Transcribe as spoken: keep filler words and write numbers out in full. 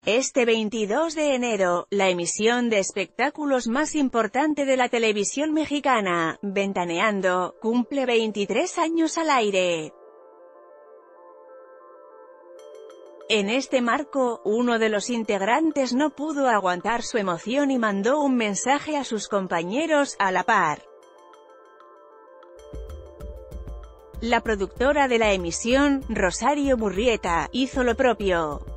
Este veintidós de enero, la emisión de espectáculos más importante de la televisión mexicana, Ventaneando, cumple veintitrés años al aire. En este marco, uno de los integrantes no pudo aguantar su emoción y mandó un mensaje a sus compañeros, a la par. La productora de la emisión, Rosario Murrieta, hizo lo propio.